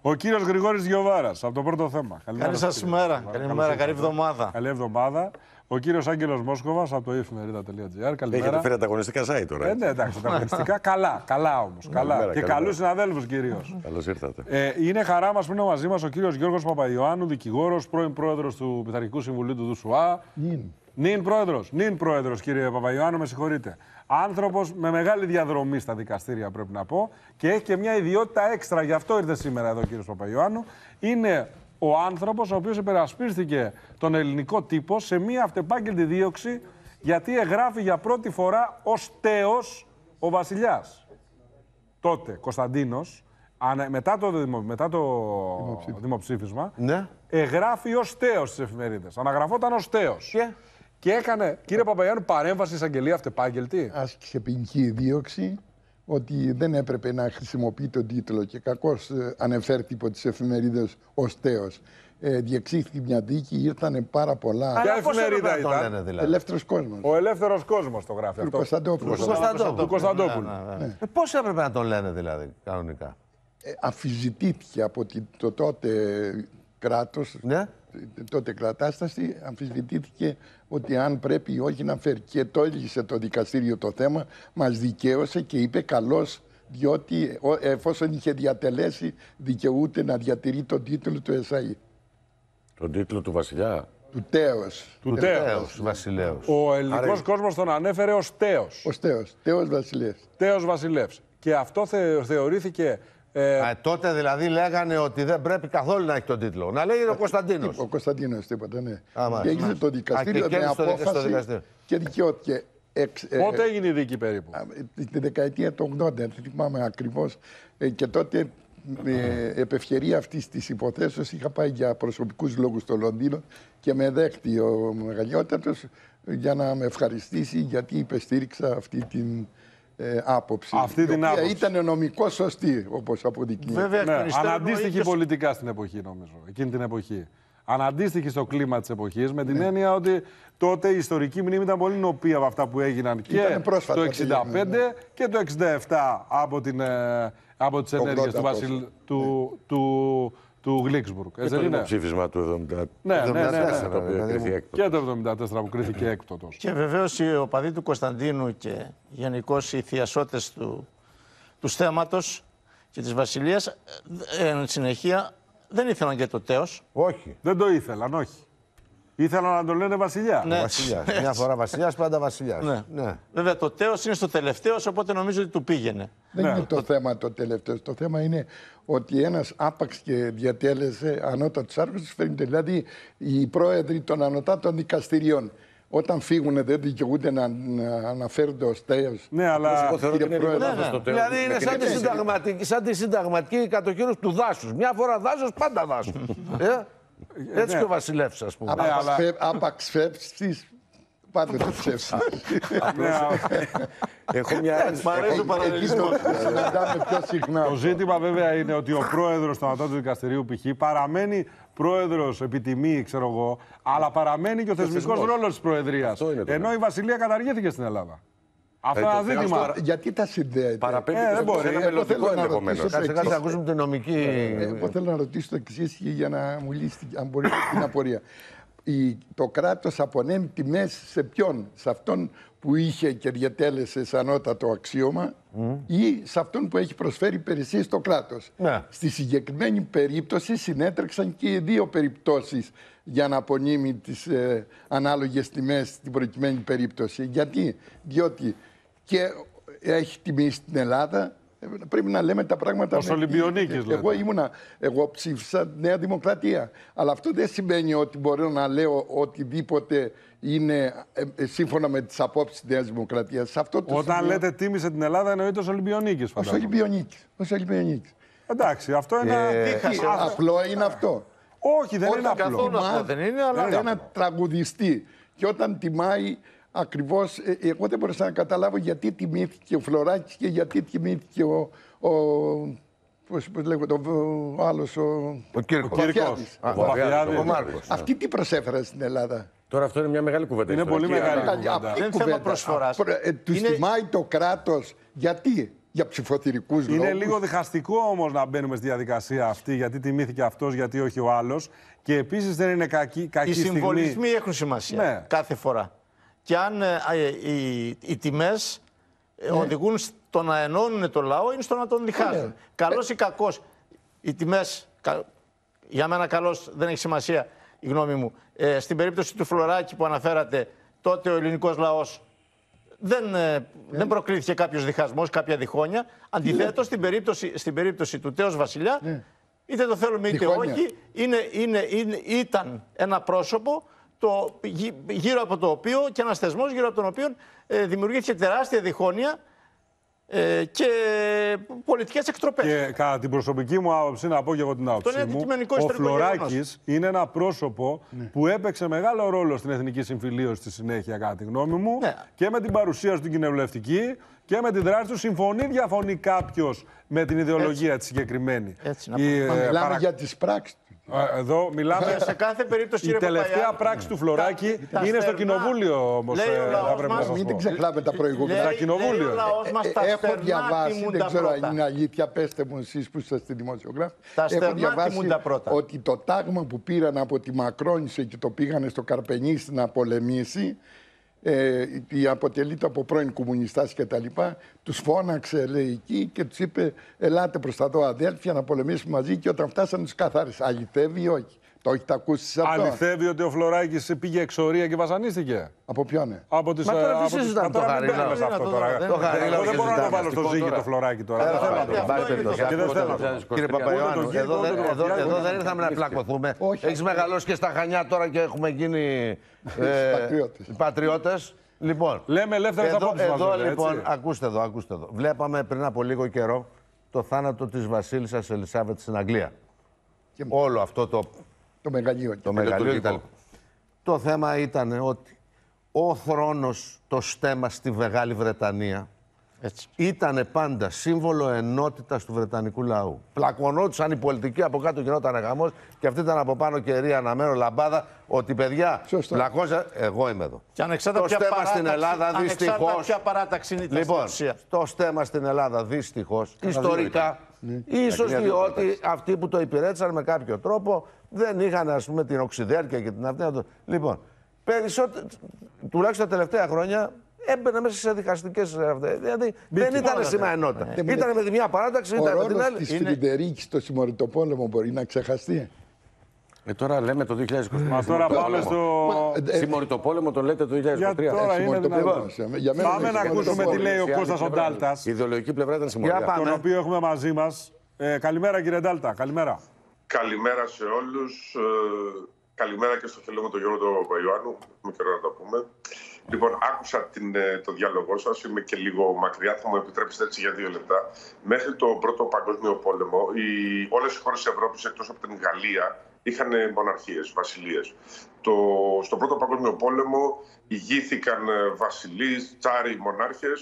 Ο κύριος Γρηγόρης Γιοβάρας, από το πρώτο θέμα. Καλή σας ημέρα. Καλημέρα, καλή εβδομάδα. Καλή εβδομάδα. Ο κύριος Άγγελος Μόσκοβας, από το εφημερίδα.gr. Καλημέρα. Έχετε φέρει ανταγωνιστικά site τώρα. Ναι, εντάξει, ανταγωνιστικά. Καλά όμως. Καλά. Και καλούς συναδέλφους κυρίως. Καλώς ήρθατε. Είναι χαρά μας που είναι μαζί μας ο κύριος Γιώργος Παπαϊωάννου, δικηγόρος, πρώην πρόεδρος του Πειθαρχικού Συμβουλίου του ΔΣΟΑ. Νυν πρόεδρος, κύριε Παπαϊωάννου, με συγχωρείτε. Άνθρωπος με μεγάλη διαδρομή στα δικαστήρια, πρέπει να πω, και έχει και μια ιδιότητα έξτρα, γι' αυτό ήρθε σήμερα εδώ ο κύριος Παπαϊωάννου. Είναι ο άνθρωπος ο οποίος υπερασπίστηκε τον ελληνικό τύπο σε μια αυτεπάγγελτη δίωξη, γιατί εγγράφει για πρώτη φορά ως τέος ο βασιλιάς. Τότε Κωνσταντίνος, μετά το δημοψήφισμα, ναι, εγγράφει ως τέος στις εφημερίδες. Αναγραφόταν ως τέος. Και έκανε, κύριε Παπαϊωάννου, παρέμβαση εισαγγελία αυτεπάγγελτη. Άσκησε ποινική δίωξη ότι δεν έπρεπε να χρησιμοποιεί τον τίτλο και κακώς ανεφέρθη από τις εφημερίδες ως τέος. Διεξήχθη μια δίκη, ήρθανε πάρα πολλά. Ποια εφημερίδα ήταν? Δηλαδή. Ελεύθερος κόσμος. Ο Ελεύθερος Κόσμος το γράφει Του αυτό. Κωνσταντόπουλου. Ναι. Πώς έπρεπε να τον λένε δηλαδή, κανονικά? Αμφισβητήθηκε από το τότε κράτος, Ναι. τότε κρατάσταση, αμφισβητήθηκε ότι αν πρέπει ή όχι να φέρει. Και το έλυσε το δικαστήριο το θέμα, μας δικαίωσε και είπε καλώς, διότι εφόσον είχε διατελέσει, δικαιούται να διατηρεί τον τίτλο του ΕΣΑΗ. Τον τίτλο του βασιλιά. Του τέος. Του τέος. Βασιλέως. Ο ελληνικός κόσμος τον ανέφερε ως τέος. Ως τέος. Τέος βασιλεύς. Τέος βασιλεύς. Και αυτό θεωρήθηκε... Τότε δηλαδή λέγανε ότι δεν πρέπει καθόλου να έχει τον τίτλο. Να λέγεται ο Κωνσταντίνος. Ο Κωνσταντίνος, τίποτα, ναι. Μάλιστα. Και έγινε το δικαστήριο με απόφαση και δικαιώθηκε. Πότε έγινε η δίκη περίπου? Τη δεκαετία του 80, δεν θυμάμαι ακριβώς. Και τότε, επ' ευκαιρία αυτής της υποθέσεως, είχα πάει για προσωπικούς λόγους στο Λονδίνο και με δέχτη ο μεγαλειότατος για να με ευχαριστήσει γιατί υπεστήριξα αυτή την άποψη. Αυτή την άποψη. Ήταν νομικός σωστή, όπως αποδεικνύεται. Βέβαια, Ναι, αναντίστοιχη πολιτικά στην εποχή, νομίζω, εκείνη την εποχή. Αναντίστοιχη στο κλίμα της εποχής, με την έννοια ότι τότε η ιστορική μνήμη ήταν πολύ νοπή από αυτά που έγιναν και το 1965 και το 1967 από τις ενέργειες του Γλίξμπουργκ. Και το δημοψήφισμα του 1974. Ναι. Το οποίο κρίθηκε έκτοτος. Και το 1974 που κρίθηκε έκτοτος. Και βεβαίως οι οπαδοί του Κωνσταντίνου και γενικώς οι θειασότες του θέματος και της βασιλείας, εν συνεχεία, δεν ήθελαν και το τέος. Όχι. Δεν το ήθελαν, όχι. Ήθελαν να τον λένε βασιλιά. Ναι. Βασιλιάς. Μια φορά βασιλιάς, πάντα βασιλιάς. Ναι. Ναι. Βέβαια το τέος είναι στο τελευταίο, οπότε νομίζω ότι του πήγαινε. Δεν είναι το θέμα το τελευταίο. Το θέμα είναι ότι ένας άπαξ και διατέλεσε ανώτατους άρχοντες, φαίνεται. Δηλαδή οι πρόεδροι των ανωτάτων δικαστηριών, όταν φύγουν δεν δικαιούνται να αναφέρονται ως τέος. Ναι, αλλά... Εγώ θεωρώ ότι είναι πρόεδρος. λάθος το τέος. Δηλαδή είναι σαν τη συνταγματική κατοχήρωση του δάσους. Μια φορά δάσος, πάντα δάσος. Έτσι και ο βασιλεύς, ας πούμε. Άπαξ φεύσεις, πάντοτε ψεύσεις. Έχω μια Μ' αρέσει ο παραλληλισμός. Συναντάμε πιο συχνά. Το ζήτημα βέβαια είναι ότι ο πρόεδρος του Ανώτατου Δικαστηρίου π.χ. παραμένει πρόεδρος επί τιμή, ξέρω εγώ, αλλά παραμένει και ο θεσμικός ρόλος της Προεδρίας. Ενώ η Βασιλεία καταργήθηκε στην Ελλάδα. Αυτό είναι ένα ζήτημα. Γιατί τα συνδέεται? παραπέμπει δεν μπορεί. ένα μελλοντικό ενδεχομένως. Κάτσε να ακούσουμε την νομική. Εγώ θέλω να ρωτήσω το εξής για να μου λύσει αν μπορεί την απορία. Το κράτος απονέμει τιμές σε ποιον? Σε αυτόν που είχε και διατέλεσε σε ανώτατο αξίωμα ή σε αυτόν που έχει προσφέρει υπηρεσίες στο κράτος? Ναι. Στη συγκεκριμένη περίπτωση συνέτρεξαν και οι δύο περιπτώσεις για να απονείμει τις ανάλογες τιμές στην προκειμένη περίπτωση. Γιατί? Διότι και έχει τιμή στην Ελλάδα. Πρέπει να λέμε τα πράγματα. Ως Ολυμπιονίκης, λέτε. Εγώ ψήφισα Νέα Δημοκρατία. Αλλά αυτό δεν σημαίνει ότι μπορώ να λέω οτιδήποτε είναι σύμφωνα με τις απόψεις της Νέας Δημοκρατίας. Όταν λέτε τίμησε την Ελλάδα, εννοείται ως Ολυμπιονίκης, φαντάζομαι. Ως Ολυμπιονίκης. Εντάξει, αυτό είναι απλό είναι αυτό. Όχι, δεν είναι απλό. Καθόλου αυτό δεν είναι, αλλά Ένα τραγουδιστή. Και όταν τιμάει ακριβώς, εγώ δεν μπορούσα να καταλάβω γιατί τιμήθηκε ο Φλωράκης και γιατί τιμήθηκε πώς λέγεται, ο άλλος, Ο Κύρκος. Ο Μάρκος. Αυτοί τι προσέφεραν στην Ελλάδα? Τώρα αυτό είναι μια μεγάλη κουβέντα. Είναι πολύ μεγάλη κουβέντα. Δεν είναι θέμα προσφοράς. Τους τιμάει το κράτος. Γιατί? για ψηφοθυρικούς λόγους. Είναι λίγο διχαστικό όμως να μπαίνουμε στη διαδικασία αυτή, γιατί τιμήθηκε αυτός, γιατί όχι ο άλλος. Και επίσης δεν είναι κακή Οι στιγμή. συμβολισμοί έχουν σημασία κάθε φορά. Και αν οι τιμές οδηγούν στο να ενώνουν το λαό, είναι στο να τον διχάζουν. Καλός ή κακός, οι τιμές, για μένα καλός δεν έχει σημασία, η γνώμη μου. Στην περίπτωση του Φλωράκη που αναφέρατε, τότε ο ελληνικός λαός δεν προκλήθηκε κάποιος διχασμός, κάποια διχόνοια. Αντιθέτως, στην περίπτωση του Τέος Βασιλιά, είτε το θέλουμε είτε όχι, ήταν ένα πρόσωπο γύρω από το οποίο και ένας θεσμός γύρω από τον οποίο δημιουργήθηκε τεράστια διχόνοια και πολιτικές εκτροπές. Και κατά την προσωπική μου άποψη, να πω και εγώ την άποψή μου, ο Φλωράκης είναι ένα πρόσωπο που έπαιξε μεγάλο ρόλο στην εθνική συμφιλίωση στη συνέχεια, κατά τη γνώμη μου, και με την παρουσία στην κοινοβουλευτική και με την δράση του. Συμφωνεί-διαφωνεί κάποιος με την ιδεολογία τη συγκεκριμένη. Μιλάμε για τις πράξεις. Εδώ μιλάμε. Σε κάθε περίπτωση, η τελευταία πράξη του Φλωράκη είναι στο κοινοβούλιο όμως. Μην την ξεχνάμε τα προηγούμενα. Στα κοινοβούλιο. Έχω διαβάσει, δεν ξέρω αν είναι αλήθεια, πέστε μου εσείς που είστε δημοσιογράφοι. Έχω διαβάσει ότι το τάγμα που πήραν από τη Μακρόνισσα και το πήγανε στο Καρπενήσι να πολεμήσει, αποτελείται από πρώην κομμουνιστάς και τα λοιπά, τους φώναξε, λέει, εκεί και τους είπε ελάτε προς τα δω αδέλφια να πολεμήσουμε μαζί, και όταν φτάσανε τους καθάρισε. Αληθεύει ή όχι? Το έχετε ακούσει αυτό? Αληθεύει ότι ο Φλωράκης πήγε εξορία και βασανίστηκε? Από ποιον? Από τις... Μα τώρα τι συζητάμε το Χαρίλαο? Εγώ δεν μπορώ να το βάλω στο ζύγι το Φλωράκη τώρα. Κύριε Παπαϊωάννου, εδώ δεν ήρθαμε να πλακωθούμε. Έχεις μεγαλώσει και στα Χανιά τώρα και έχουμε γίνει πατριώτες. Λοιπόν, λέμε ελεύθερες απόψεις μας. Εδώ λοιπόν, ακούστε εδώ. Βλέπαμε πριν από λίγο καιρό το θάνατο της βασίλισσας Ελισάβετ στην Αγγλία. Όλο αυτό το μεγαλείο κτλ. Το θέμα ήταν ότι ο θρόνος, το στέμμα στη Μεγάλη Βρετανία ήταν πάντα σύμβολο ενότητας του βρετανικού λαού. Πλακωνόντουσαν οι πολιτικοί, από κάτω γινόταν γαμός και αυτή ήταν από πάνω κερί, αναμένο, λαμπάδα, ότι παιδιά πλακώσα. Εγώ είμαι εδώ. Και το στέμμα στην Ελλάδα δυστυχώς. Ποια παράταξη ήταν λοιπόν, το στέμμα στην Ελλάδα δυστυχώς, ιστορικά, ίσως διότι αυτοί που το υπηρέτησαν με κάποιο τρόπο δεν είχαν, ας πούμε, την οξυδέρκεια και την αυτή. Λοιπόν, περισσότερο, τουλάχιστον τα τελευταία χρόνια, έμπαινε μέσα σε δικαστικές. Δηλαδή δεν ήταν σήμα ενότητα. Ήταν με τη μια παράταξη, ήταν με την άλλη. Της Φρυντερίκης στο συμμοριτοπόλεμο μπορεί να ξεχαστεί? Τώρα λέμε το 2023. Μα τώρα πάμε στο συμμοριτοπόλεμο, το λέτε το 2023. Τώρα είναι πάμε να ακούσουμε τι λέει ο Κώστας ο Ντάλτας. Η ιδεολογική πλευρά ήταν συμμορία. Τον οποίο έχουμε μαζί μας. Καλημέρα, κύριε Ντάλτα. Καλημέρα. Καλημέρα σε όλους. Καλημέρα και στο φίλο μου τον Γιώργο τον Παπαϊωάννου. Με καιρό να το πούμε. Λοιπόν, άκουσα το διάλογό σας, είμαι και λίγο μακριά, θα μου επιτρέψετε έτσι για 2 λεπτά. Μέχρι το Πρώτο Παγκόσμιο Πόλεμο, όλες οι χώρες της Ευρώπης εκτός από την Γαλλία είχαν μοναρχίες, βασιλείες. Στον Πρώτο Παγκόσμιο Πόλεμο ηγήθηκαν βασιλείς, τσάροι, μονάρχες,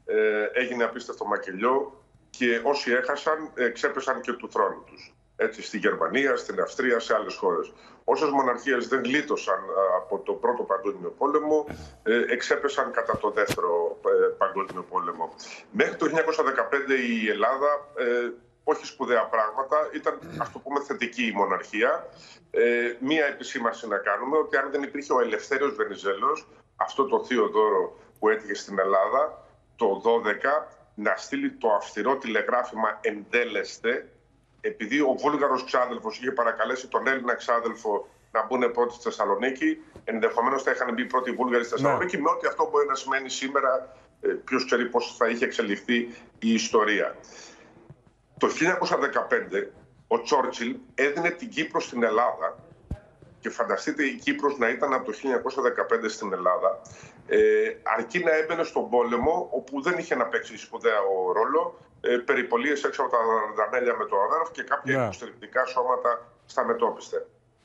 έγινε απίστευτο μακελιό και όσοι έχασαν ξέπεσαν και του θρόνου τους. Έτσι, στη Γερμανία, στην Αυστρία, σε άλλες χώρες. Όσες μοναρχίες δεν γλίτωσαν από το Πρώτο Παγκόσμιο Πόλεμο, εξέπεσαν κατά το Δεύτερο Παγκόσμιο Πόλεμο. Μέχρι το 1915 η Ελλάδα, όχι σπουδαία πράγματα, ήταν, ας το πούμε, θετική η μοναρχία. Μία επισήμανση να κάνουμε, ότι αν δεν υπήρχε ο Ελευθέριος Βενιζέλος, αυτό το θείο δώρο που έτυχε στην Ελλάδα το 12, να στείλει το αυστηρό τηλεγράφημα «Εντέλεστε», επειδή ο Βούλγαρος ξάδελφος είχε παρακαλέσει τον Έλληνα ξάδελφο να μπουν πρώτοι στη Θεσσαλονίκη, ενδεχομένως θα είχαν μπει πρώτοι οι Βούλγαροι στη Θεσσαλονίκη, με ό,τι αυτό μπορεί να σημαίνει σήμερα, ποιος ξέρει πώς θα είχε εξελιχθεί η ιστορία. Το 1915 ο Τσόρτσιλ έδινε την Κύπρο στην Ελλάδα, και φανταστείτε η Κύπρος να ήταν από το 1915 στην Ελλάδα, αρκεί να έμπαινε στον πόλεμο, όπου δεν είχε να παίξει σπουδαίο ρόλο, περιπολίες έξω από τα Δαρδανέλια με το Αδέρφ και κάποια υποστηρικτικά σώματα στα μετώπιστε.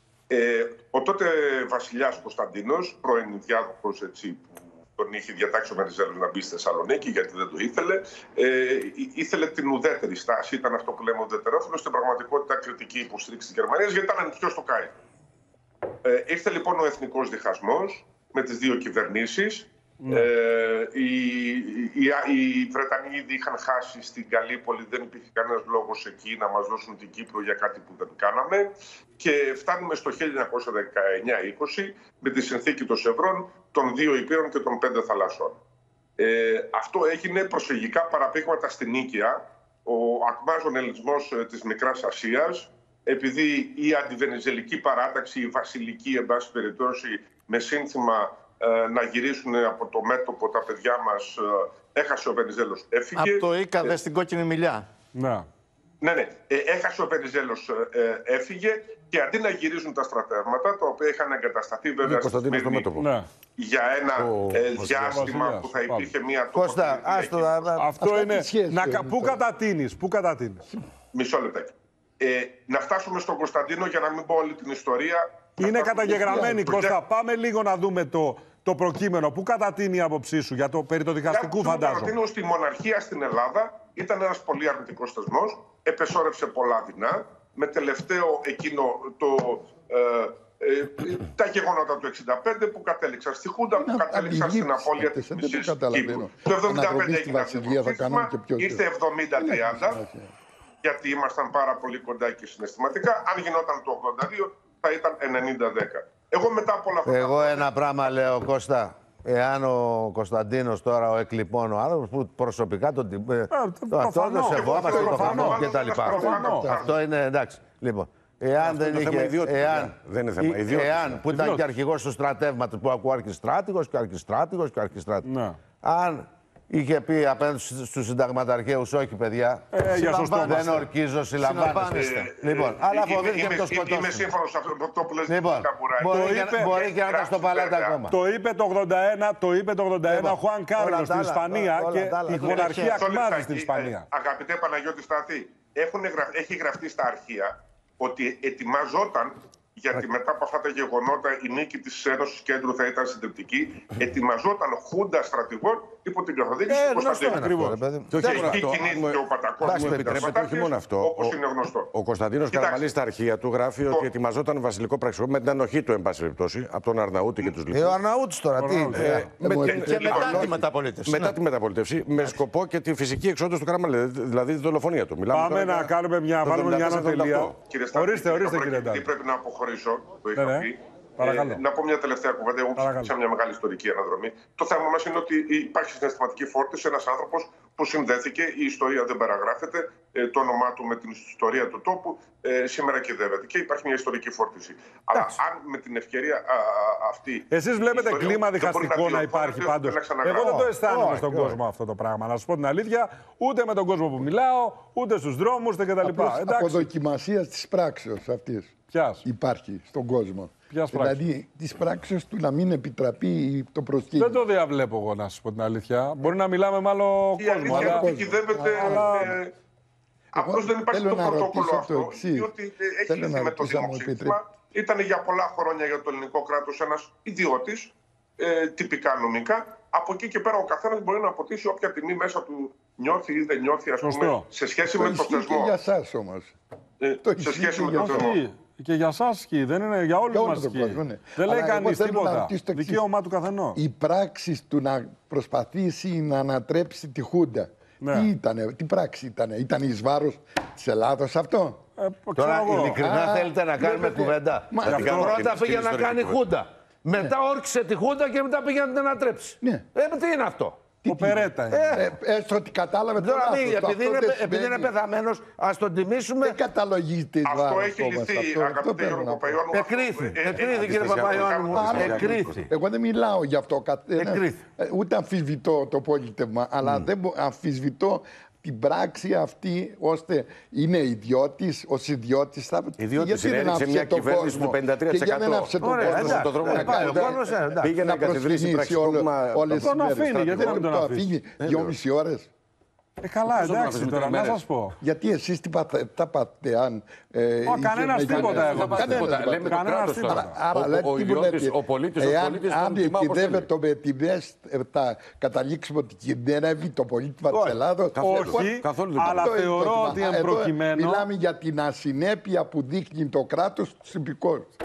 Ο τότε βασιλιάς Κωνσταντίνος, πρώην διάδοχος, έτσι, που τον είχε διατάξει ο Βενιζέλος να μπει στη Θεσσαλονίκη, γιατί δεν το ήθελε, ήθελε την ουδέτερη στάση, ήταν αυτό που λέμε ουδετερόφιλος, στην πραγματικότητα κριτική υποστήριξη της Γερμανίας, γιατί ήταν ανοιχτός στο Κάιρο. Ήρθε λοιπόν ο εθνικός διχασμός με τις δύο κυβερνήσεις Οι Βρετανοί ήδη είχαν χάσει στην Καλύπολη, δεν υπήρχε κανένας λόγος εκεί να μας δώσουν την Κύπρο για κάτι που δεν κάναμε. Και φτάνουμε στο 1919-20 με τη συνθήκη των Σευρών, των 2 Υπήρων και των 5 θαλασσών. Αυτό έγινε προσφυγικά παραπήγματα στην Νίκαια, ο ακμάζων ελισμός της Μικράς Ασίας, επειδή η αντιβενιζελική παράταξη, η βασιλική, εν πάση περιπτώσει, με σύνθημα να γυρίσουν από το μέτωπο τα παιδιά μας, έχασε ο Βενιζέλος, έφυγε. Από το Ίκα στην κόκκινη μιλιά. Ναι. Ναι. Έχασε ο Βενιζέλος, έφυγε και αντί να γυρίζουν τα στρατεύματα, τα οποία είχαν εγκατασταθεί βέβαια στη Σμύρνη για ένα διάστημα που θα υπήρχε μια Κώστα, αυτό είναι. Πού κατατείνεις. Μισό λεπτάκι. Να φτάσουμε στον Κωνσταντίνο για να μην πω όλη την ιστορία. Είναι καταγεγραμμένη, Κώστα. Πάμε λίγο να δούμε το προκείμενο. Πού κατατείνει η άποψή σου για το περί του δικαστικού, φαντάζομαι. Κατατείνω στη μοναρχία στην Ελλάδα. Ήταν ένας πολύ αρνητικός θεσμός. Επεσόρευσε πολλά δεινά. Με τελευταίο εκείνο τα γεγονότα του 1965 που κατέληξαν στη Χούντα, που κατέληξαν στην απώλεια της μισής Κύπρου. Το 1975 έγινε αυτό το ήρθε 70-30, γιατί ήμασταν πάρα πολύ κοντά και συναισθηματικά. Αν γινόταν το 82 θα ήταν 90-10. Εγώ μετά από όλα αυτά... Εγώ ένα πράγμα λέω, Κώστα. Εάν ο Κωνσταντίνος τώρα, ο εκλειπών, ο άνθρωπος που προσωπικά τον σεβόμαστε, το φανό και τα λοιπά. Αυτό είναι εντάξει. Λοιπόν, εάν δεν είχε. Δεν είναι θέμα. Εάν που ήταν και αρχηγός του στρατεύματος, που ακούω αρχιστράτηγος και αρχιστράτηγος και αρχιστράτηγος. Αν είχε πει απέναντι στους συνταγματαρχαίους, όχι παιδιά, δεν ορκίζω, συλλαμβάνεστε. Λοιπόν, αλλά φοβήθηκε να το σκοτώσει. Είμαι σύμφωνος σε αυτό που λες. Λοιπόν, μπορεί και να τα στο παλάτα ακόμα. Το είπε το 81 ο Χουάν Κάρλος στην Ισπανία και η μοναρχία ακμάζει στην Ισπανία. Αγαπητέ Παναγιώτη Σταθή, έχει γραφτεί στα αρχεία ότι ετοιμαζόταν, γιατί μετά από αυτά τα γεγονότα η νίκη της Ένωσης Κέντρου θα ήταν συντριπτική, ετοιμαζόταν χούντα στρατηγών υπό την καθοδήγηση του Κωνσταντίνου. Και εκεί κινήθηκε ο Πατακός. Μου επιτρέπετε, όχι μόνο αυτό. Όπως είναι γνωστό. Ο Κωνσταντίνος Καραμαλής στα αρχεία του γράφει ότι ετοιμαζόταν βασιλικό πραξικόπημα με την ανοχή του, εν πάση περιπτώσει, από τον Αρναούτη και τους λοιπούς. Ο Αρναούτης τώρα τι. Και μετά τη μεταπολίτευση. Μετά τη μεταπολίτευση, με σκοπό και τη φυσική εξόντωση του Καραμαλή, δηλαδή τη δολοφονία του. Πάμε να κάνουμε μια ανατελεία. Ορίστε, κύριε Ντάλη. Πρέπει να αποχωρήσω, το είχα πει. Να πω μια τελευταία κουβέντα. Εγώ ξεκίνησα μια μεγάλη ιστορική αναδρομή. Το θέμα μας είναι ότι υπάρχει συναισθηματική φόρτιση. Ένας άνθρωπος που συνδέθηκε, η ιστορία δεν παραγράφεται, το όνομά του με την ιστορία του τόπου σήμερα κυδεύεται. Και υπάρχει μια ιστορική φόρτιση. Αλλά αν με την ευκαιρία αυτή. Εσείς βλέπετε κλίμα διχαστικό να υπάρχει πάντως. Εγώ δεν το αισθάνομαι στον κόσμο αυτό το πράγμα. Να σας πω την αλήθεια, ούτε με τον κόσμο που μιλάω, ούτε στους δρόμους κτλ. Αποδοκιμασία της πράξεως αυτής. Υπάρχει στον κόσμο. Δηλαδή τη πράξη του να μην επιτραπεί το προσκύνημα. Δεν το διαβλέπω εγώ, να σας πω την αλήθεια. Μπορεί να μιλάμε με άλλο κόσμο. Η αλήθεια απλώς δεν υπάρχει το πρωτόκολλο αυτό, διότι έχει λυθεί με το δημοψήφισμα. Ήταν για πολλά χρόνια για το ελληνικό κράτος ένας ιδιώτης, τυπικά νομικά. Από εκεί και πέρα ο καθένας μπορεί να αποτίσει όποια τιμή μέσα του νιώθει ή δεν νιώθει, ας πούμε, σε σχέση με το θεσμό. Και για εσάς όμως. Σε σχέση με το θεσμό. Και για εσάς ισχύει, δεν είναι για όλους μας ισχύει. Δεν λέει κανείς τίποτα. Δικαίωμα του καθενός. Η πράξη του να προσπαθήσει να ανατρέψει τη Χούντα. Τι ήτανε, τι πράξη ήτανε, ήταν εις βάρος της Ελλάδος αυτό. Τώρα ειλικρινά θέλετε να κάνουμε κουβέντα. Πρώτα πήγε να κάνει Χούντα. Μετά όρκησε τη Χούντα και μετά πήγε να την ανατρέψει. Τι είναι αυτό. Οπερέτα είναι. Έστω ότι κατάλαβε τώρα. Επειδή είναι πεθαμένος, ας τον τιμήσουμε. Δεν καταλογίζεται εις βάρος. Αυτό έχει λυθεί, αγαπητέ Γιώργο Παπαϊωάννου. Εκρίθη, κύριε Παπαϊωάννου μου. Εκρίθη. Εγώ δεν μιλάω γι' αυτό. Ούτε αμφισβητώ το πολίτευμα, αλλά δεν αμφισβητώ την πράξη αυτή, ώστε είναι ιδιώτης, ως ιδιώτης θα ιδιώτης είναι σε μια κυβέρνηση του 53%. Και για δεν άφησε τον κόσμο πήγε να καθιδρύσει πραξικόπημα. Όλες τις μέρες. Γιατί να μην τον αφήσει. 2,5 ώρες. Καλά, εντάξει τώρα, να σας πω. Γιατί εσείς τι τα πάτε, αν... Κανένας τίποτα εγώ. Λέμε το κράτος τώρα. Ο πολίτης αν εκκυδεύεται με τιμές, θα καταλήξουμε ότι κινδυνεύει το πολίτημα της Ελλάδος. Όχι, αλλά θεωρώ ότι εν προκειμένου... Μιλάμε για την ασυνέπεια που δείχνει το κράτος στους υπηκόρους.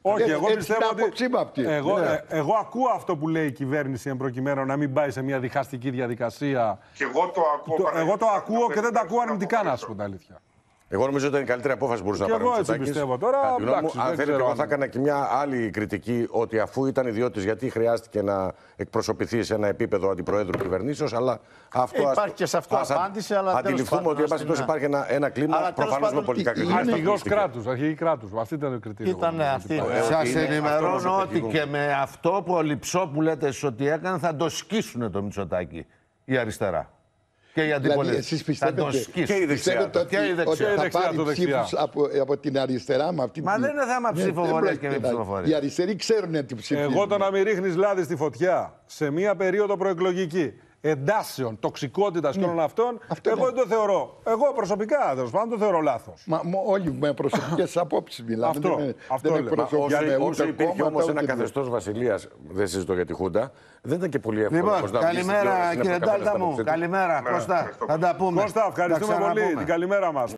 Όχι, εγώ πιστεύω ότι. Εγώ ακούω αυτό που λέει η κυβέρνηση εν προκειμένου να μην πάει σε μια διχαστική διαδικασία. Και εγώ το ακούω. Εγώ το ακούω και δεν το ακούω αρνητικά, να σου πω τα αλήθεια. Εγώ νομίζω ότι ήταν η καλύτερη απόφαση που μπορούσε να πάρει ο Μητσοτάκης. Εγώ έτσι πιστεύω τώρα. Αν θέλετε, εγώ θα έκανα και μια άλλη κριτική ότι αφού ήταν ιδιώτης, γιατί χρειάστηκε να εκπροσωπηθεί σε ένα επίπεδο αντιπροέδρου κυβερνήσεως. Αλλά αυτό υπάρχει και σε αυτό απάντηση. Αλλά αντιληφθούμε ότι υπάρχει ένα κλίμα προφανώς με πολιτικά κριτήρια. Αρχηγοί κράτους. Αυτή ήταν το κριτήριο. Σας ενημερώνω ότι και με αυτό προληψό που λέτε εσείς ότι έκανε θα το σκίσουνε το Μητσοτάκη η αριστερά. Και οι αντίπολοι. Εσείς πιστεύετε ότι θα πάρει ψήφους από την αριστερά με αυτή την. Μα δεν είναι θέμα ψηφοφορίας και μη ψηφοφορίας. Οι αριστεροί ξέρουν τι ψηφίζουν. Εγώ το να μην ρίχνεις λάδι στη φωτιά σε μία περίοδο προεκλογική εντάσεων, τοξικότητας και όλων αυτών, εγώ δεν το θεωρώ. Εγώ προσωπικά τέλος πάντων το θεωρώ λάθος. Όλοι με προσωπικές απόψεις μιλάμε. Αυτό όσο υπήρχε όμως ένα καθεστώς βασιλείας, δεν συζητώ για τη Χούντα, δεν ήταν και πολύ εύκολο. Λοιπόν, καλημέρα κύριε Ντάλτα μου. Καλημέρα, Κώστα. Θα τα πούμε. Κώστα, ευχαριστούμε πολύ. Την καλημέρα μας.